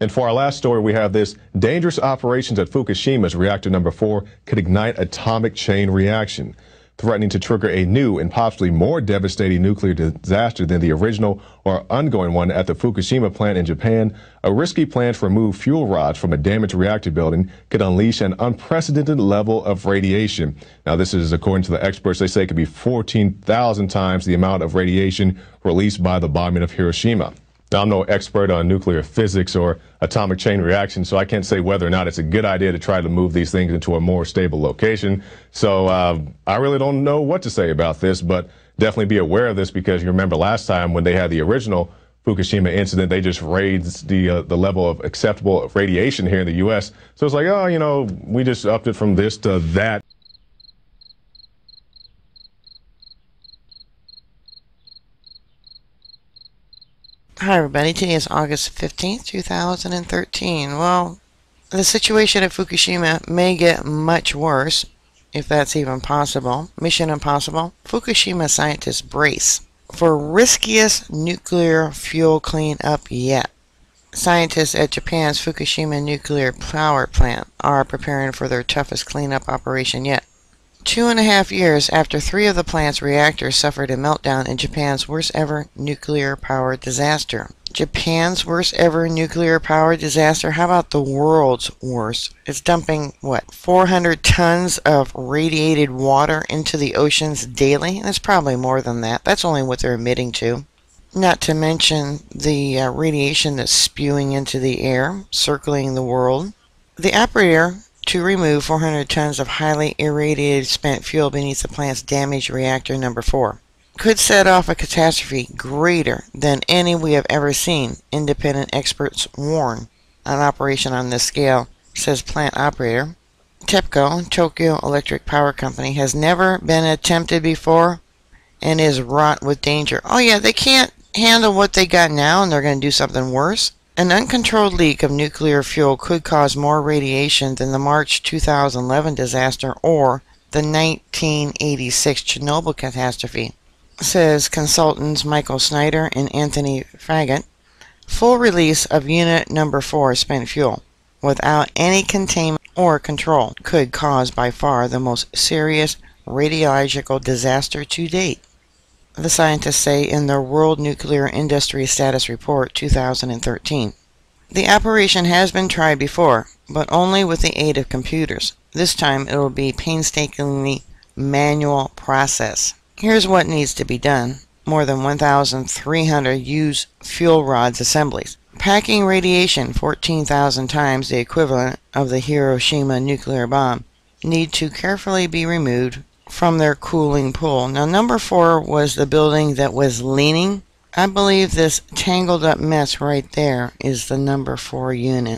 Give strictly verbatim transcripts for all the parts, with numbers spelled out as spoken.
And for our last story, we have this: dangerous operations at Fukushima's reactor number four could ignite atomic chain reaction, threatening to trigger a new and possibly more devastating nuclear disaster than the original or ongoing one at the Fukushima plant in Japan. A risky plan to remove fuel rods from a damaged reactor building could unleash an unprecedented level of radiation. Now, this is according to the experts. They say it could be fourteen thousand times the amount of radiation released by the bombing of Hiroshima. Now, I'm no expert on nuclear physics or atomic chain reactions, so I can't say whether or not it's a good idea to try to move these things into a more stable location. So uh, I really don't know what to say about this, but definitely be aware of this, because you remember last time when they had the original Fukushima incident, they just raised the uh, the level of acceptable radiation here in the U S. So it's like, oh, you know, we just upped it from this to that. Hi everybody, today is August fifteenth, two thousand thirteen. Well, the situation at Fukushima may get much worse, if that's even possible. Mission Impossible. Fukushima scientists brace for riskiest nuclear fuel cleanup yet. Scientists at Japan's Fukushima nuclear power plant are preparing for their toughest cleanup operation yet. Two and a half years after three of the plant's reactors suffered a meltdown in Japan's worst ever nuclear power disaster. Japan's worst ever nuclear power disaster? How about the world's worst? It's dumping, what, four hundred tons of radiated water into the oceans daily? And it's probably more than that. That's only what they're admitting to. Not to mention the uh, radiation that's spewing into the air, circling the world. The operator to remove four hundred tons of highly irradiated spent fuel beneath the plant's damaged reactor number four could set off a catastrophe greater than any we have ever seen, independent experts warn. An operation on this scale, says plant operator. TEPCO, Tokyo Electric Power Company, has never been attempted before and is wrought with danger. Oh yeah, they can't handle what they got now and they're going to do something worse? An uncontrolled leak of nuclear fuel could cause more radiation than the March two thousand eleven disaster or the nineteen eighty-six Chernobyl catastrophe, says consultants Michael Snyder and Anthony Faggett. Full release of unit number four spent fuel without any containment or control could cause by far the most serious radiological disaster to date, the scientists say in their World Nuclear Industry Status Report two thousand thirteen. The operation has been tried before, but only with the aid of computers. This time it will be painstakingly manual process. Here's what needs to be done. More than one thousand three hundred used fuel rods assemblies, packing radiation fourteen thousand times the equivalent of the Hiroshima nuclear bomb, need to carefully be removed from their cooling pool. Now, number four was the building that was leaning. I believe this tangled up mess right there is the number four unit.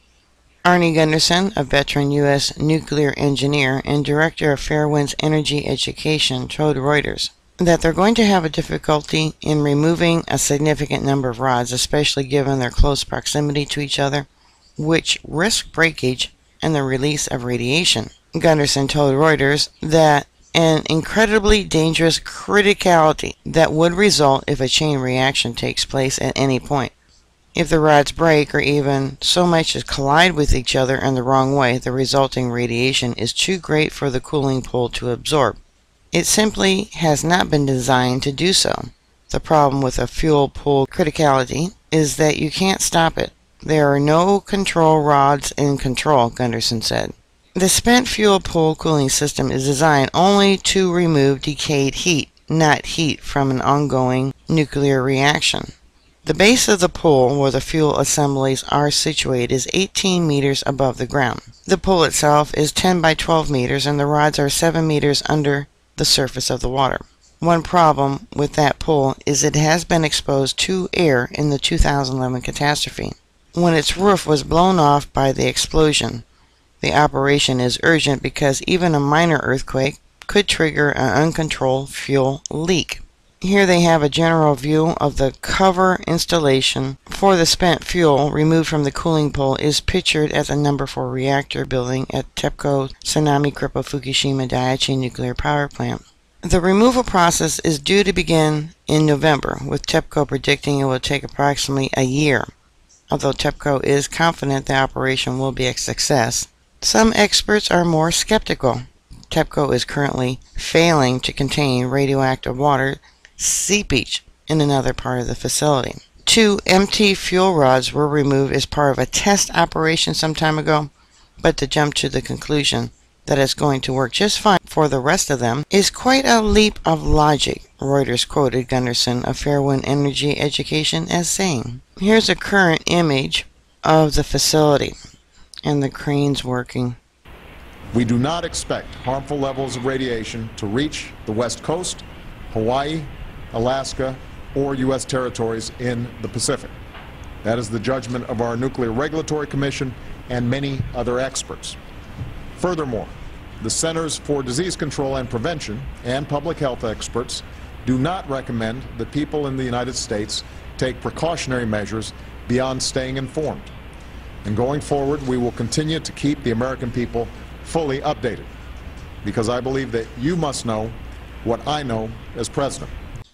Arnie Gunderson, a veteran U S nuclear engineer and director of Fairwind's Energy Education, told Reuters that they're going to have a difficulty in removing a significant number of rods, especially given their close proximity to each other, which risk breakage and the release of radiation. Gunderson told Reuters that an incredibly dangerous criticality that would result if a chain reaction takes place at any point. If the rods break or even so much as collide with each other in the wrong way, the resulting radiation is too great for the cooling pool to absorb. It simply has not been designed to do so. The problem with a fuel pool criticality is that you can't stop it. There are no control rods in control, Gunderson said. The spent fuel pool cooling system is designed only to remove decayed heat, not heat from an ongoing nuclear reaction. The base of the pool where the fuel assemblies are situated is eighteen meters above the ground. The pool itself is ten by twelve meters and the rods are seven meters under the surface of the water. One problem with that pool is it has been exposed to air in the two thousand eleven catastrophe, when its roof was blown off by the explosion. The operation is urgent because even a minor earthquake could trigger an uncontrolled fuel leak. Here they have a general view of the cover installation for the spent fuel removed from the cooling pool is pictured at the number four reactor building at TEPCO Tsunami Crippled Fukushima Daiichi Nuclear Power Plant. The removal process is due to begin in November, with TEPCO predicting it will take approximately a year. Although TEPCO is confident the operation will be a success, some experts are more skeptical. TEPCO is currently failing to contain radioactive water seepage in another part of the facility. Two empty fuel rods were removed as part of a test operation some time ago, but to jump to the conclusion that it's going to work just fine for the rest of them is quite a leap of logic, Reuters quoted Gunderson of Fairwind Energy Education as saying. Here's a current image of the facility and the cranes working. We do not expect harmful levels of radiation to reach the West Coast, Hawaii, Alaska, or U S territories in the Pacific. That is the judgment of our Nuclear Regulatory Commission and many other experts. Furthermore, the Centers for Disease Control and Prevention and public health experts do not recommend that people in the United States take precautionary measures beyond staying informed. And going forward, we will continue to keep the American people fully updated, because I believe that you must know what I know as president.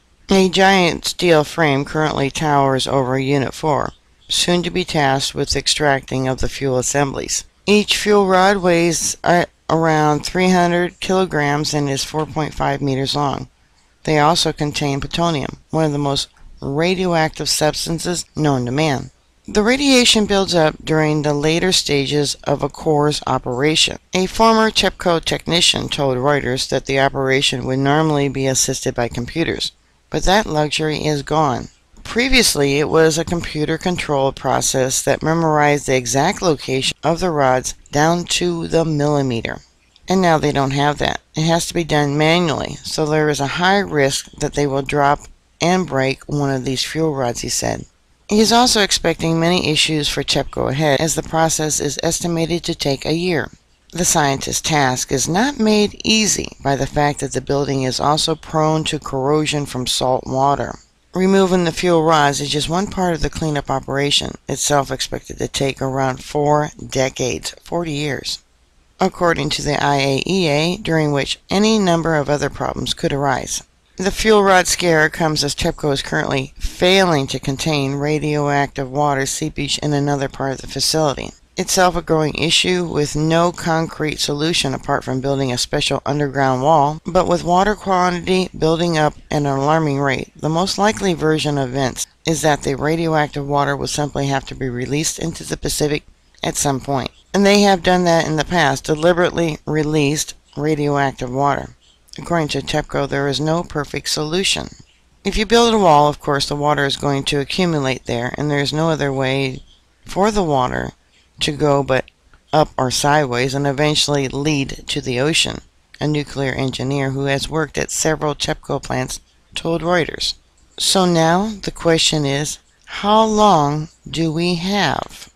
A giant steel frame currently towers over Unit four, soon to be tasked with extracting of the fuel assemblies. Each fuel rod weighs uh, around three hundred kilograms and is four point five meters long. They also contain plutonium, one of the most radioactive substances known to man. The radiation builds up during the later stages of a core's operation. A former TEPCO technician told Reuters that the operation would normally be assisted by computers, but that luxury is gone. Previously, it was a computer-controlled process that memorized the exact location of the rods down to the millimeter. And now they don't have that. It has to be done manually, so there is a high risk that they will drop and break one of these fuel rods, he said. He is also expecting many issues for TEPCO ahead, as the process is estimated to take a year. The scientist's task is not made easy by the fact that the building is also prone to corrosion from salt water. Removing the fuel rods is just one part of the cleanup operation, itself expected to take around four decades, forty years, according to the I A E A, during which any number of other problems could arise. The fuel rod scare comes as TEPCO is currently failing to contain radioactive water seepage in another part of the facility. Itself a growing issue with no concrete solution apart from building a special underground wall, but with water quantity building up at an alarming rate. The most likely version of events is that the radioactive water will simply have to be released into the Pacific at some point. And they have done that in the past, deliberately released radioactive water. According to TEPCO, there is no perfect solution. If you build a wall, of course, the water is going to accumulate there, and there is no other way for the water to go but up or sideways and eventually lead to the ocean, a nuclear engineer who has worked at several TEPCO plants told Reuters. So now the question is, how long do we have?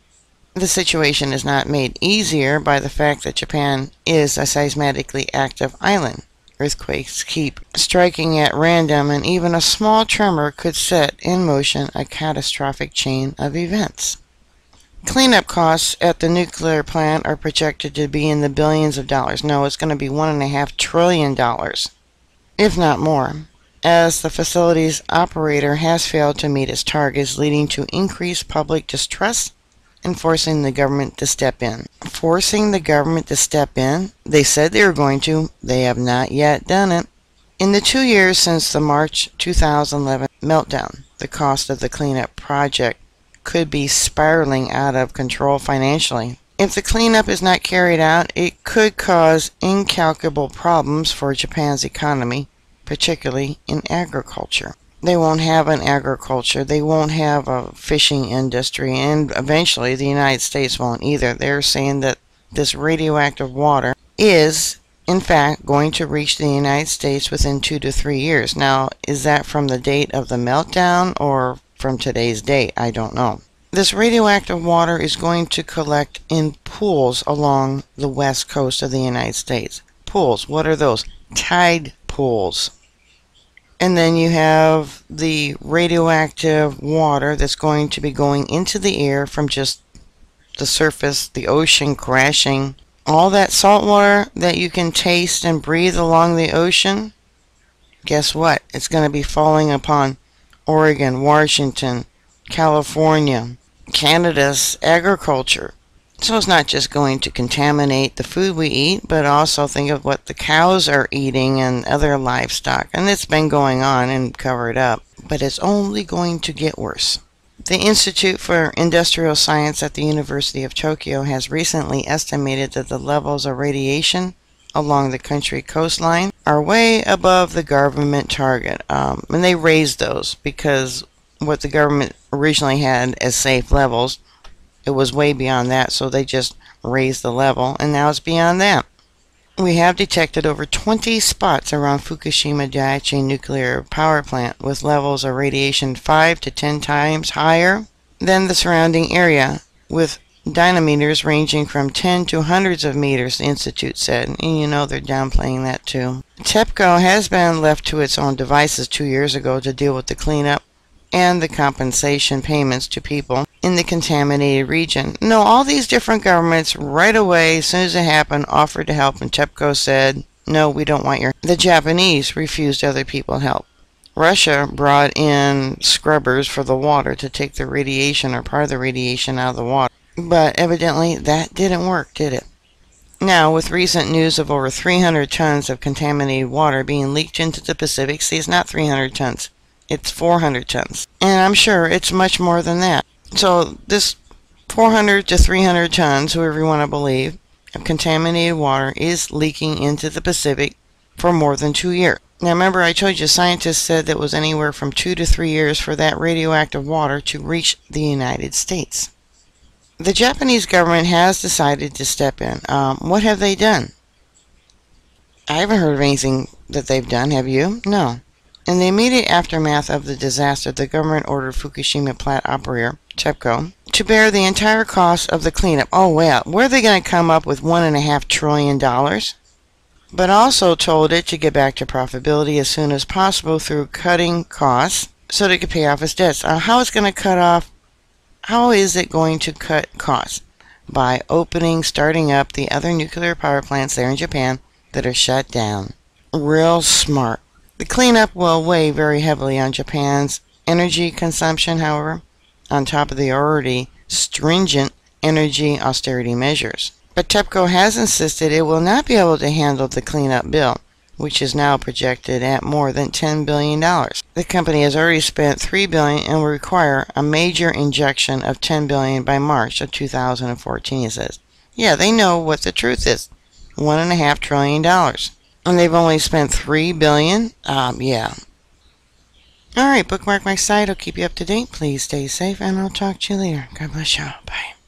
The situation is not made easier by the fact that Japan is a seismically active island. Earthquakes keep striking at random, and even a small tremor could set in motion a catastrophic chain of events. Cleanup costs at the nuclear plant are projected to be in the billions of dollars. No, it's going to be one and a half trillion dollars, if not more, as the facility's operator has failed to meet its targets, leading to increased public distrust and forcing the government to step in. Forcing the government to step in? They said they were going to. They have not yet done it. In the two years since the March two thousand eleven meltdown, the cost of the cleanup project could be spiraling out of control financially. If the cleanup is not carried out, it could cause incalculable problems for Japan's economy, particularly in agriculture. They won't have an agriculture, they won't have a fishing industry, and eventually the United States won't either. They're saying that this radioactive water is, in fact, going to reach the United States within two to three years. Now, is that from the date of the meltdown or from today's date? I don't know. This radioactive water is going to collect in pools along the west coast of the United States. Pools, what are those? Tide pools. And then you have the radioactive water that's going to be going into the air from just the surface, the ocean crashing. All that salt water that you can taste and breathe along the ocean, guess what? It's going to be falling upon Oregon, Washington, California, Canada's agriculture. So it's not just going to contaminate the food we eat, but also think of what the cows are eating and other livestock. And it's been going on and covered up, but it's only going to get worse. The Institute for Industrial Science at the University of Tokyo has recently estimated that the levels of radiation along the country coastline are way above the government target. Um, and they raised those because what the government originally had as safe levels, it was way beyond that, so they just raised the level, and now it's beyond that. We have detected over twenty spots around Fukushima Daiichi nuclear power plant with levels of radiation five to ten times higher than the surrounding area, with dynameters ranging from ten to hundreds of meters, the Institute said. And you know they're downplaying that too. TEPCO has been left to its own devices two years ago to deal with the cleanup and the compensation payments to people in the contaminated region. No, all these different governments right away, as soon as it happened, offered to help, and TEPCO said, no, we don't want your... The Japanese refused other people help. Russia brought in scrubbers for the water to take the radiation or part of the radiation out of the water. But evidently that didn't work, did it? Now, with recent news of over three hundred tons of contaminated water being leaked into the Pacific, see, it's not three hundred tons. It's four hundred tons. And I'm sure it's much more than that. So this four hundred to three hundred tons, whoever you want to believe, of contaminated water is leaking into the Pacific for more than two years. Now remember I told you scientists said that it was anywhere from two to three years for that radioactive water to reach the United States. The Japanese government has decided to step in. Um, what have they done? I haven't heard of anything that they've done, have you? No. In the immediate aftermath of the disaster, the government ordered Fukushima plant operator, TEPCO, to bear the entire cost of the cleanup. Oh, well, where are they going to come up with one and a half trillion dollars? But also told it to get back to profitability as soon as possible through cutting costs so that it could pay off its debts. Uh, how is it going to cut off? How is it going to cut costs? By opening, starting up the other nuclear power plants there in Japan that are shut down. Real smart. The cleanup will weigh very heavily on Japan's energy consumption, however, on top of the already stringent energy austerity measures. But TEPCO has insisted it will not be able to handle the cleanup bill, which is now projected at more than ten billion dollars. The company has already spent three billion dollars and will require a major injection of ten billion dollars by March of two thousand fourteen, it says. Yeah, they know what the truth is. One and a half trillion dollars. And they've only spent three billion dollars? Um, yeah. Alright, bookmark my site. I'll keep you up to date. Please stay safe, and I'll talk to you later. God bless you. Bye.